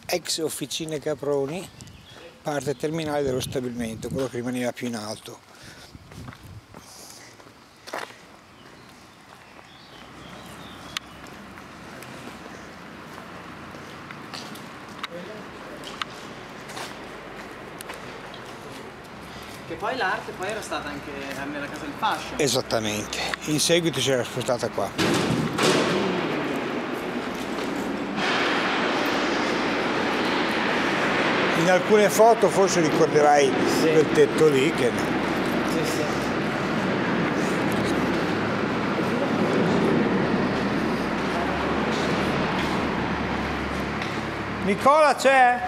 ex officine Caproni, parte terminale dello stabilimento, quello che rimaneva più in alto. Che poi l'arte poi era stata anche nella Casa del Fascio. Esattamente, in seguito si era spostata qua. In alcune foto forse ricorderai quel tetto lì che... Sì, sì. Nicola c'è?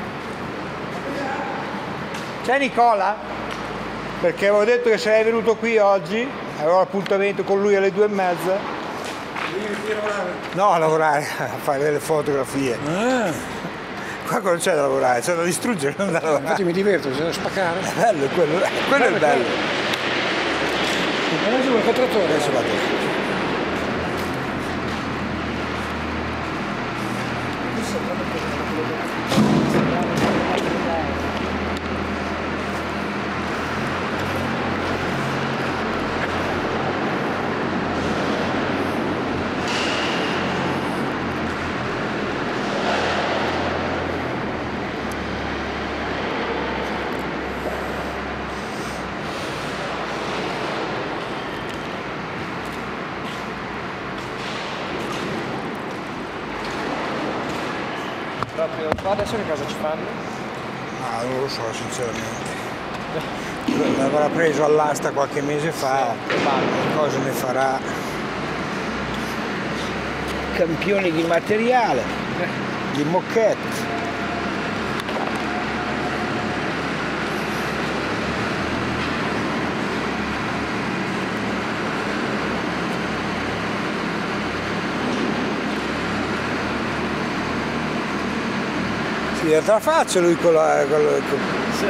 C'è Nicola? Perché avevo detto che sarei venuto qui oggi, avevo l'appuntamento con lui alle 2:30. Vieni qui a lavorare? No, a lavorare, a fare delle fotografie. Qua non c'è da lavorare, c'è da distruggere, non da lavorare. Infatti mi diverto, c'è da spaccare. È bello, quello è bello. Adesso vuoi fare trattore? Adesso vado. Proprio qua adesso che cosa ci fanno? Ah, non lo so sinceramente. L'avrà preso all'asta qualche mese fa, cosa ne farà? Campioni di materiale, di moquette. Si deve la faccia lui con la... Sì.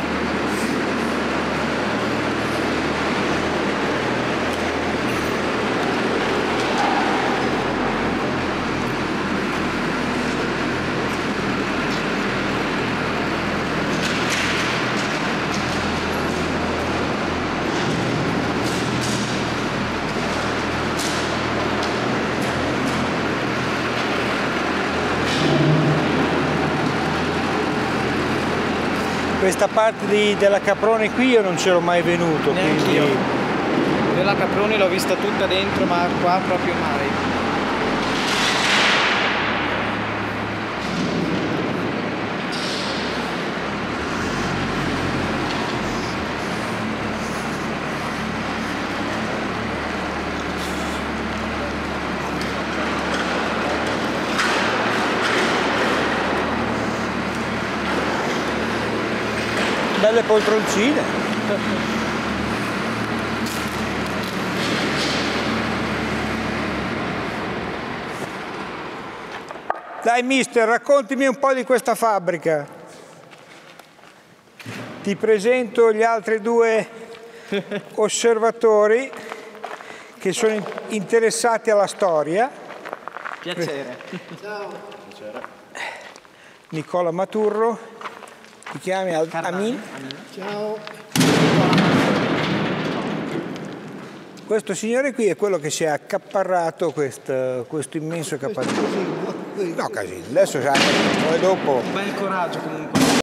Questa parte della Caprone qui io non c'ero mai venuto, Neanch'io. quindi... Io la Caproni l'ho vista tutta dentro, ma qua proprio mai. Belle poltroncine. Dai mister, raccontami un po' di questa fabbrica. Ti presento gli altri due osservatori che sono interessati alla storia. Piacere. Ciao. Nicola Maturro. Ti chiami Amin? Ciao. Questo signore qui è quello che si è accaparrato questo immenso capannone. No, casino. Adesso sai, poi dopo... Bel coraggio comunque.